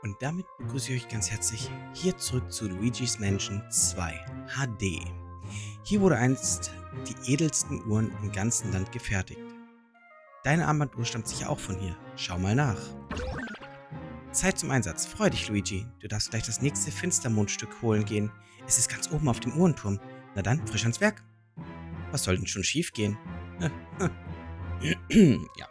Und damit begrüße ich euch ganz herzlich hier zurück zu Luigi's Mansion 2 HD. Hier wurde einst die edelsten Uhren im ganzen Land gefertigt. Deine Armbanduhr stammt sicher auch von hier. Schau mal nach. Zeit zum Einsatz. Freu dich, Luigi. Du darfst gleich das nächste Finstermondstück holen gehen. Es ist ganz oben auf dem Uhrenturm. Na dann, frisch ans Werk. Was soll denn schon schief gehen? Ja.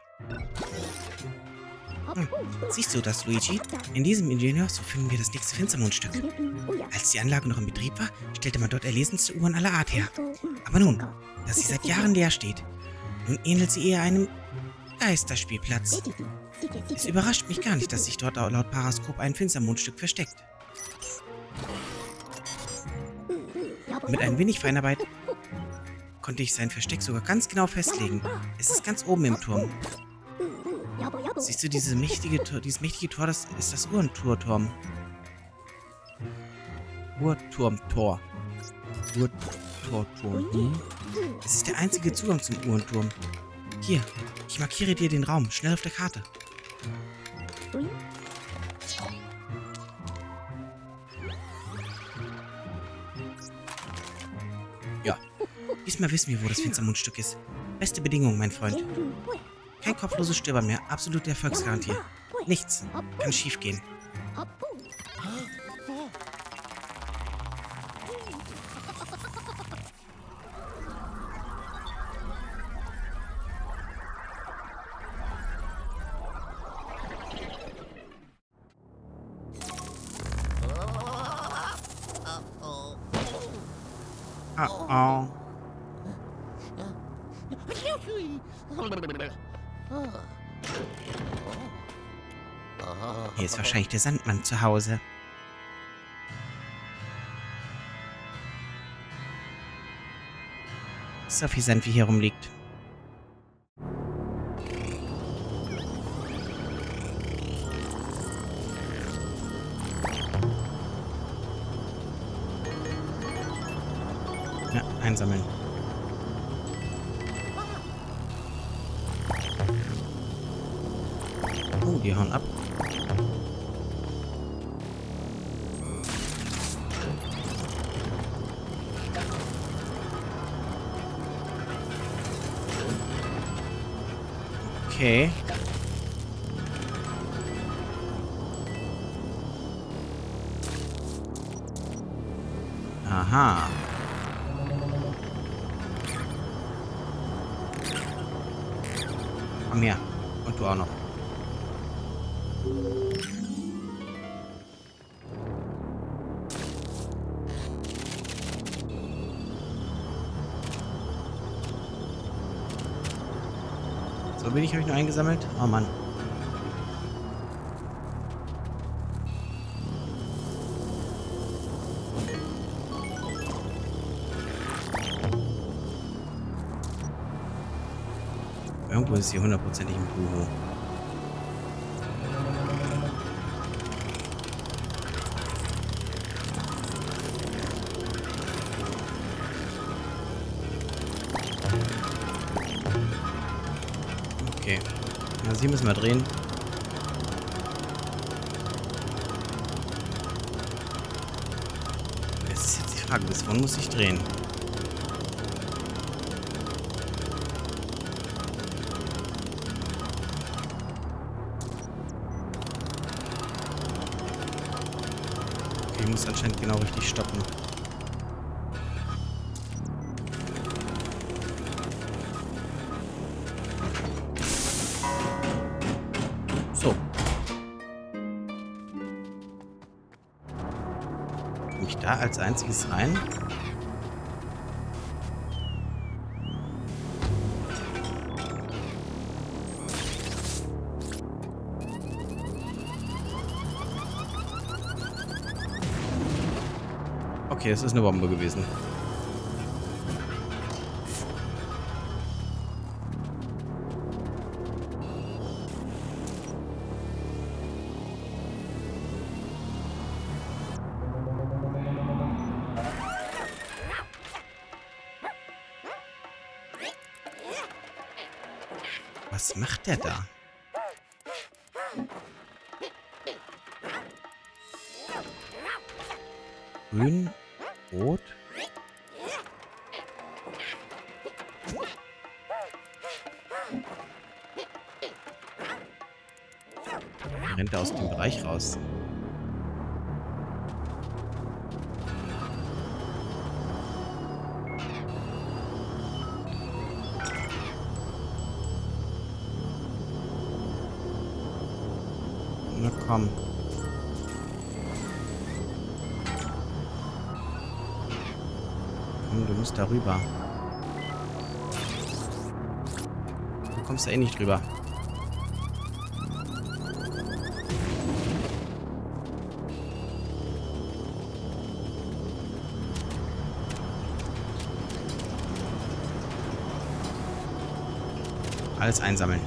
Siehst du das, Luigi? In diesem Ingenieurshof finden wir das nächste Finstermondstück. Als die Anlage noch in Betrieb war, stellte man dort erlesenste Uhren aller Art her. Aber nun, da sie seit Jahren leer steht, nun ähnelt sie eher einem Geisterspielplatz. Es überrascht mich gar nicht, dass sich dort laut Paraskop ein Finstermondstück versteckt. Mit ein wenig Feinarbeit konnte ich sein Versteck sogar ganz genau festlegen. Es ist ganz oben im Turm. Siehst du dieses mächtige Tor, das ist das Uhrenturm. Uhrturmtor. Uhrturmtor. Es ist der einzige Zugang zum Uhrenturm. Hier, ich markiere dir den Raum, schnell auf der Karte. Ja, diesmal wissen wir, wo das Finstermondstück ist. Beste Bedingung, mein Freund. Kein kopfloses Stöbern mehr, absolute Erfolgsgarantie. Nichts kann schiefgehen. Oh oh. Hier ist wahrscheinlich der Sandmann zu Hause. So viel Sand, wie hier rumliegt. Ja, einsammeln. Oh, die hauen ab. Okay. Aha. Komm her. Und du auch noch. So wenig habe ich nur eingesammelt. Oh Mann. Irgendwo ist hier hundertprozentig ein Buhu. Okay. Also hier müssen wir drehen. Es ist jetzt die Frage, bis wann muss ich drehen? Okay, ich muss anscheinend genau richtig stoppen. So. Komme ich da als einziges rein? Okay, es ist eine Bombe gewesen. Was macht der da? grün, rot. Er rennt aus dem Bereich raus. Na komm. Komm, du musst da rüber. Du kommst da eh nicht drüber. Alles einsammeln.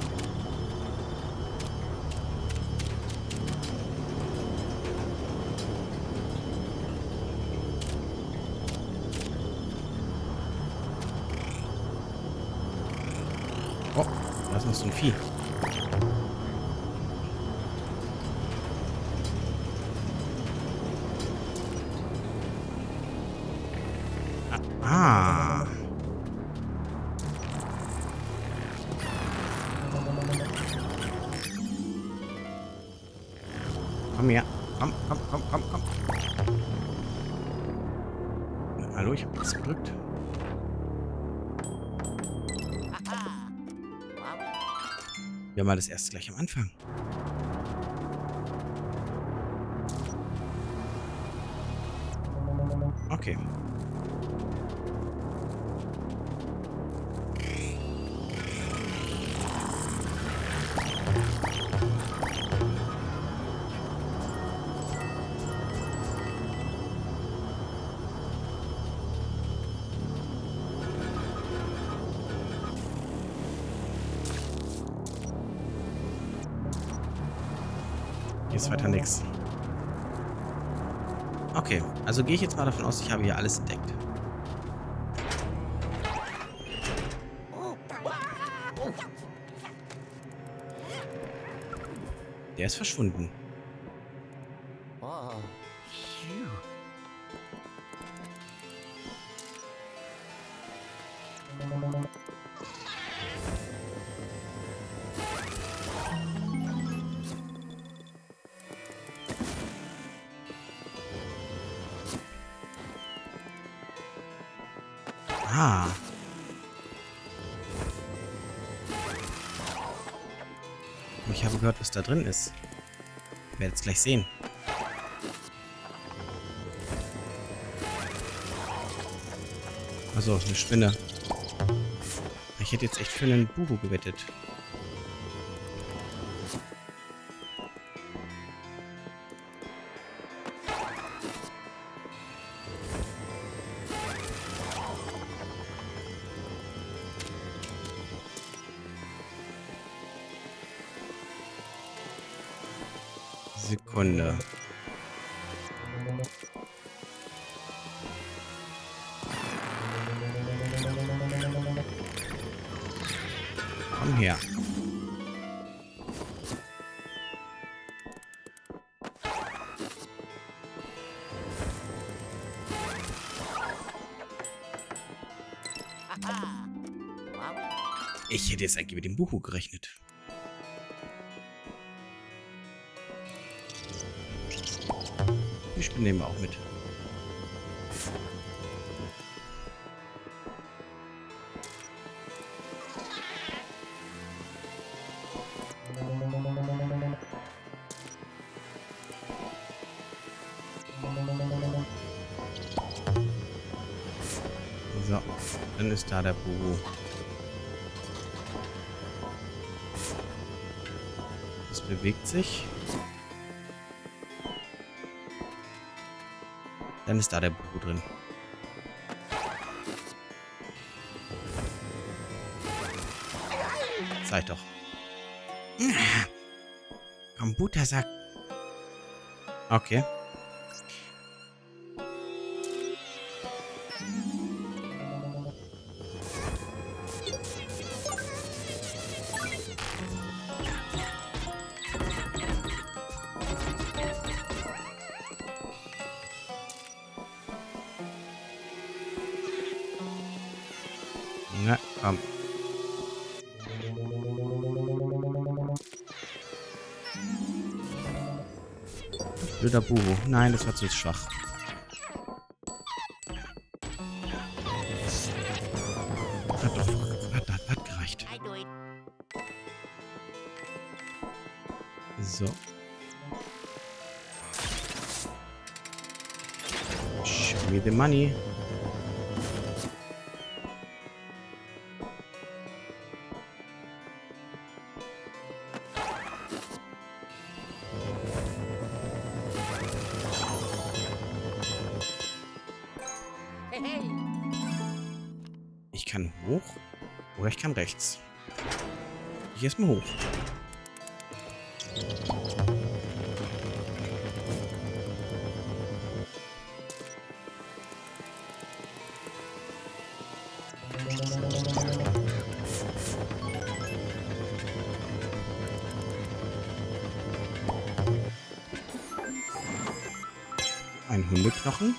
Oh, da ist noch so ein Vieh. Ah. Komm her. Komm, komm, komm, komm, komm. Na, hallo, ich hab nichts gedrückt. Wir haben mal das erste gleich am Anfang. Okay. Hier ist weiter nichts. Okay, also gehe ich jetzt mal davon aus, ich habe hier alles entdeckt. Der ist verschwunden. Ah. Ich habe gehört, was da drin ist. Ich werde es gleich sehen. Also, eine Spinne. Ich hätte jetzt echt für einen Buhu gewettet. Sekunde. Komm her. Ich hätte jetzt eigentlich mit dem Buhu gerechnet. Die Spinne nehmen wir auch mit. So, dann ist da der Buhu. Das bewegt sich. Dann ist da der Buhu drin. Zeig doch. Kombutersack. Okay. Na, komm. Blöder Buhu. Nein, das war zu schwach. Hat doch. Hat gereicht. So. Show me the money. Ich kann hoch oder ich kann rechts. Ich erstmal hoch. Ein Hundeknochen.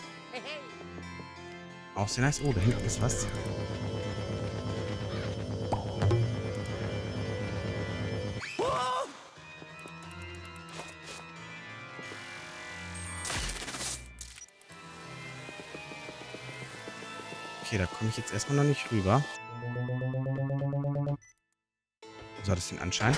Auch sehr nice. Oh, da hinten ist was. Okay, da komme ich jetzt erstmal noch nicht rüber. So hat es den Anschein.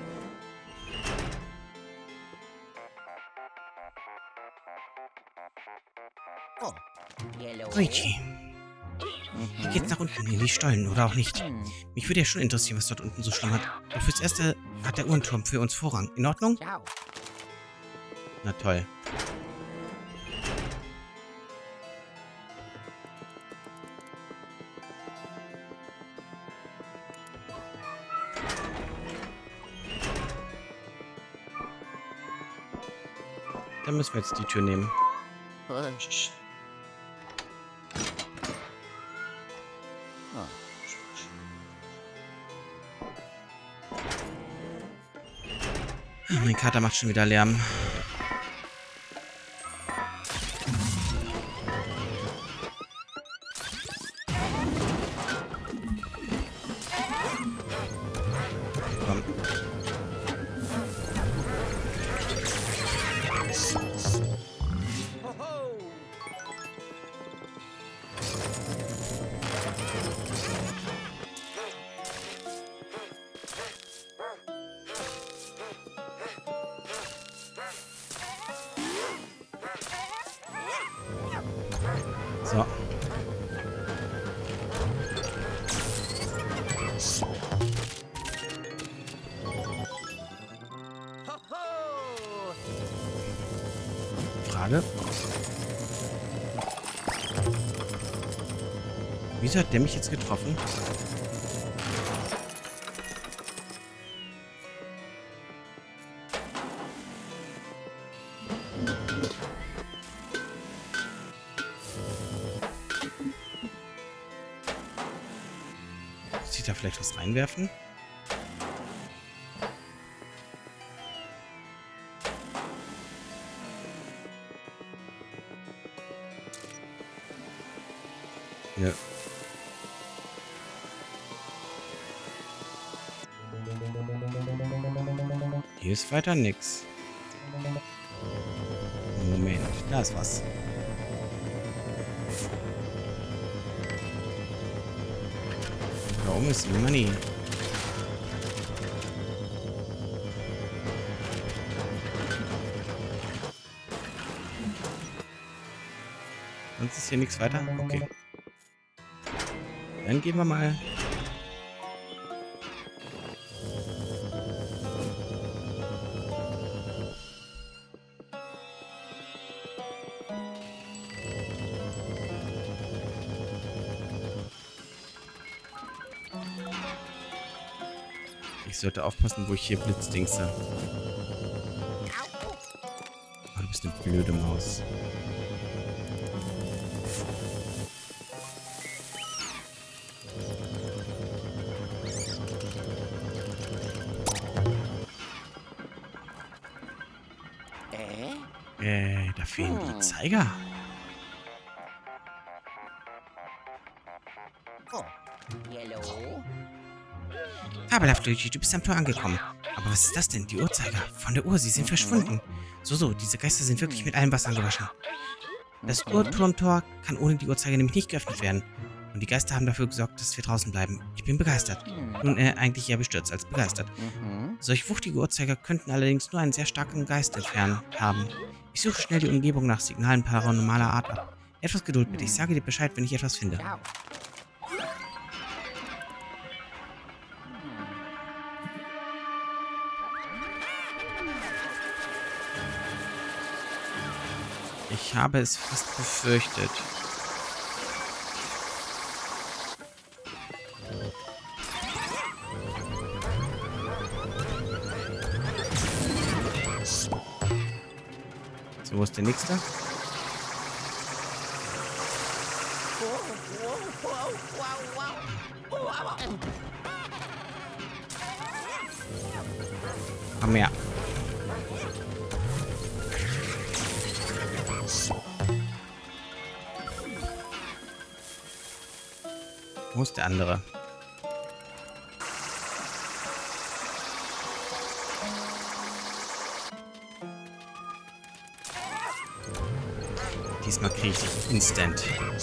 Luigi. Hier geht's nach unten in die Stollen, oder auch nicht. Mich würde ja schon interessieren, was dort unten so schlummert. Und fürs Erste hat der Uhrenturm für uns Vorrang. In Ordnung? Na toll. Dann müssen wir jetzt die Tür nehmen. Mein Kater macht schon wieder Lärm. Komm. So. Frage. Wieso hat der mich jetzt getroffen? Muss ich da vielleicht was reinwerfen? Ja. Hier ist weiter nix. Moment, da ist was. Warum ist die Money? Sonst ist hier nichts weiter? Okay. Dann gehen wir mal. Ich sollte aufpassen, wo ich hier blitzdingse. Oh, du bist eine blöde Maus. Da fehlen die Zeiger. Fabelhaft, Luigi, du bist am Tor angekommen. Aber was ist das denn? Die Uhrzeiger. Von der Uhr, sie sind verschwunden. So, diese Geister sind wirklich mit allem Wasser gewaschen. Das Uhrturmtor kann ohne die Uhrzeiger nämlich nicht geöffnet werden. Und die Geister haben dafür gesorgt, dass wir draußen bleiben. Ich bin begeistert. Nun, eigentlich eher bestürzt als begeistert. Solch wuchtige Uhrzeiger könnten allerdings nur einen sehr starken Geist entfernen haben. Ich suche schnell die Umgebung nach Signalen paranormaler Art ab. Etwas Geduld bitte, ich sage dir Bescheid, wenn ich etwas finde. Ich habe es fast befürchtet. So, wo ist der nächste? Komm her. Wo ist der andere? Diesmal kriege ich dich instant.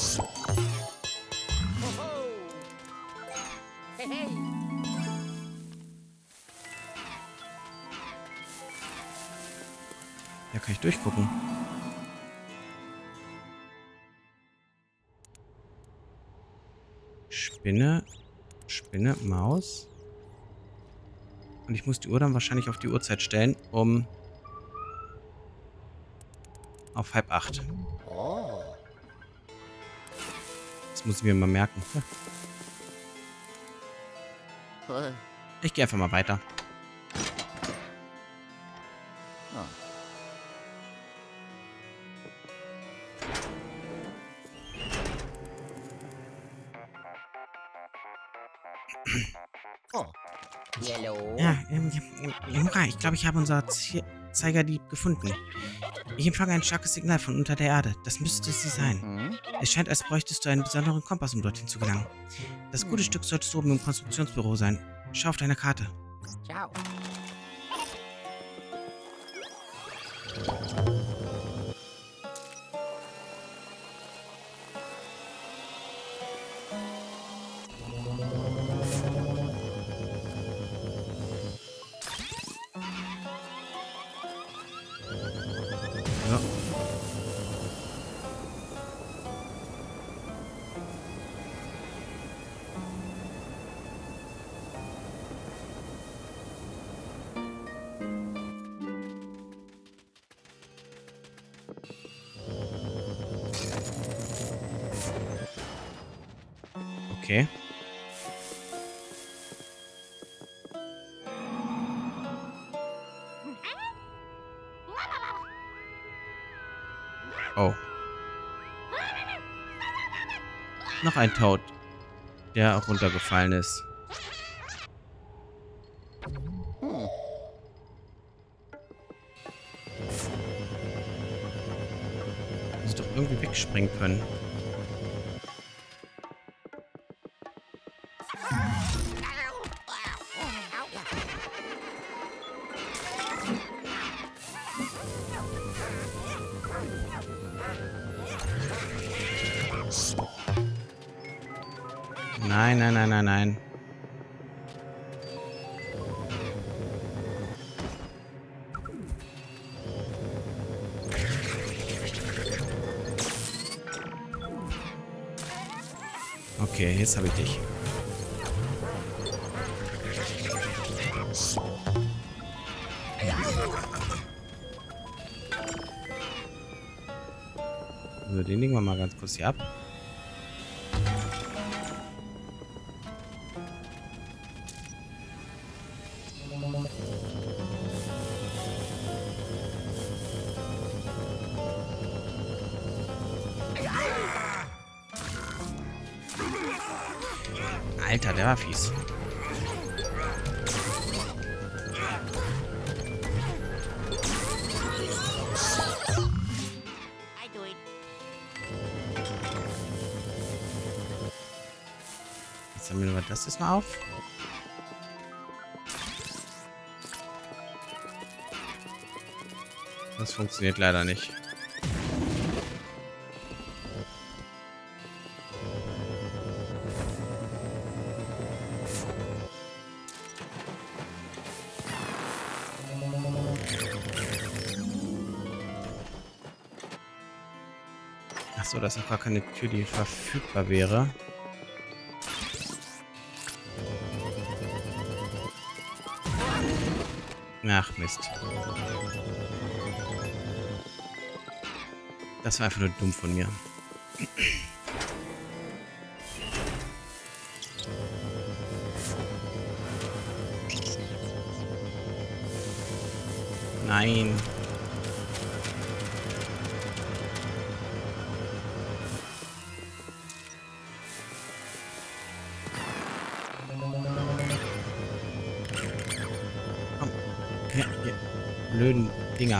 Da kann ich durchgucken. Spinne, Maus. Und ich muss die Uhr dann wahrscheinlich auf die Uhrzeit stellen, um auf 7:30. Das muss ich mir mal merken. Ich gehe einfach mal weiter. Ja, Nora, ich glaube, ich habe unser Zeigerdieb gefunden. Ich empfange ein starkes Signal von unter der Erde. Das müsste sie sein. Es scheint, als bräuchtest du einen besonderen Kompass, um dorthin zu gelangen. Das gute Stück solltest du oben im Konstruktionsbüro sein. Schau auf deine Karte. Ciao. Ja. Okay. Oh. Noch ein Toad, der runtergefallen ist. Muss doch irgendwie wegspringen können. Nein, nein, nein, nein, nein. Okay, jetzt habe ich dich. So, den legen wir mal ganz kurz hier ab. Alter, der war fies. Jetzt sammeln wir das erstmal auf. Das funktioniert leider nicht. Achso, das ist auch gar keine Tür, die verfügbar wäre. Ach, Mist. Das war einfach nur dumm von mir. Nein. Komm. Ja, hier. Blöden Dinger.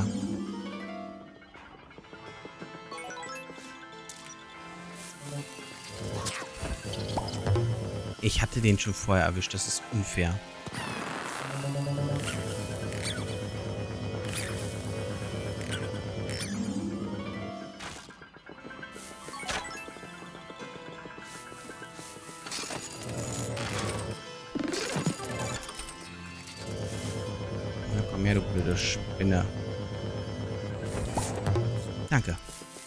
Ich hatte den schon vorher erwischt. Das ist unfair. Na komm her, du blöde Spinne. Danke.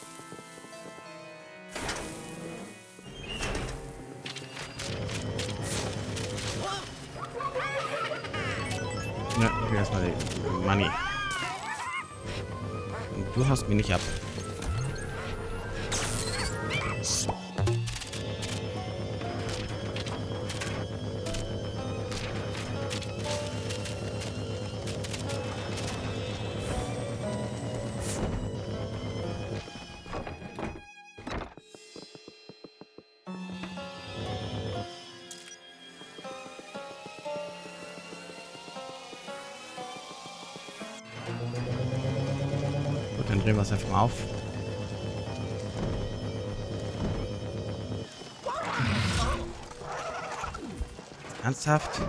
Ja, ich will erstmal die Money. Und du haust mir nicht ab. Gut, dann drehen wir es einfach mal auf. Ernsthaft?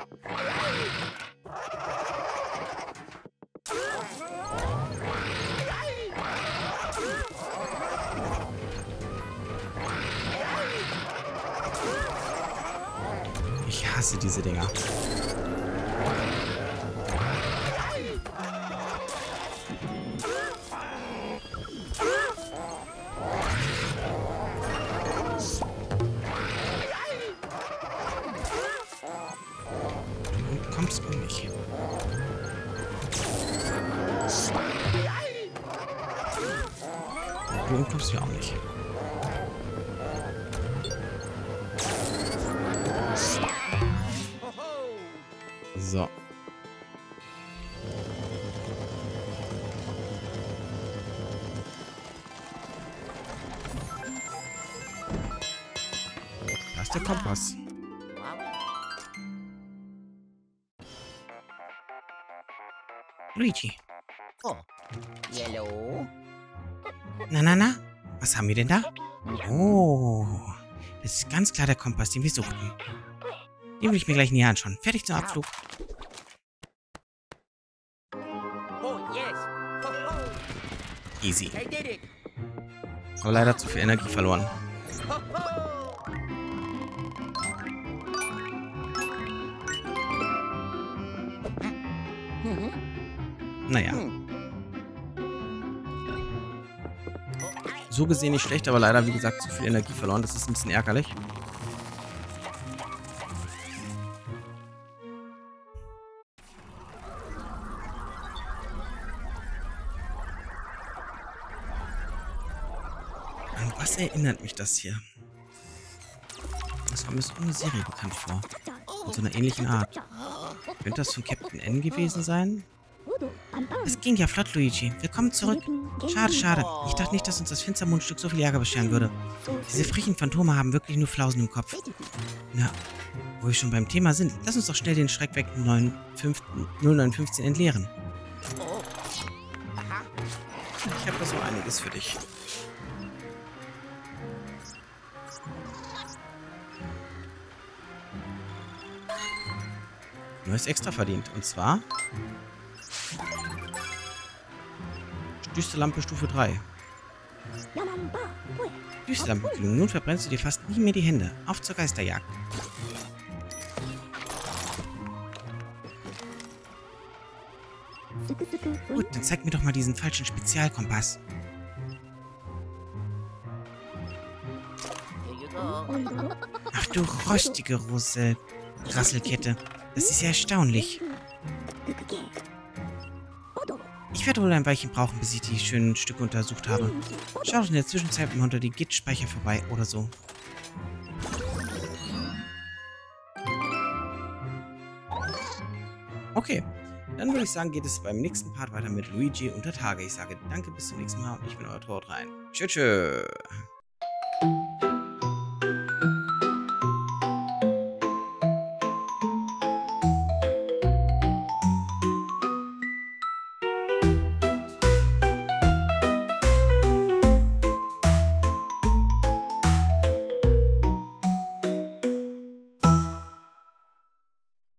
Ich hasse diese Dinger. Du kommst mir nicht. Du kommst mir auch nicht. So. Da ist der Kompass. Luigi. Oh, yellow. Na? Was haben wir denn da? Oh. Das ist ganz klar der Kompass, den wir suchten. Den will ich mir gleich näher anschauen. Fertig zum Abflug. Oh, yes. Ho, Easy. I did it. Aber leider zu viel Energie verloren. Ho, ho. Naja. So gesehen nicht schlecht, aber leider, wie gesagt, zu viel Energie verloren. Das ist ein bisschen ärgerlich. An was erinnert mich das hier? Das kommt mir so eine Serie bekannt vor. Mit so einer ähnlichen Art. Könnte das von Captain N gewesen sein? Es ging ja flott, Luigi. Willkommen zurück. Schade, schade. Ich dachte nicht, dass uns das Finstermondstück so viel Ärger bescheren würde. Diese frechen Phantome haben wirklich nur Flausen im Kopf. Na, wo wir schon beim Thema sind, lass uns doch schnell den Schreckweck 0915 entleeren. Ich habe da so einiges für dich. Neues extra verdient. Und zwar Düsterlampe Stufe 3. Düsterlampe gelungen. Nun verbrennst du dir fast nie mehr die Hände. Auf zur Geisterjagd. Gut, dann zeig mir doch mal diesen falschen Spezialkompass. Here you go. Ach du rostige Rasselkette. Das ist ja erstaunlich. Ich werde wohl ein Weilchen brauchen, bis ich die schönen Stücke untersucht habe. Schau doch in der Zwischenzeit mal unter die Git-Speicher vorbei oder so. Okay, dann würde ich sagen, geht es beim nächsten Part weiter mit Luigi unter Tage. Ich sage danke, bis zum nächsten Mal und ich bin euer Tortrein. Tschüss.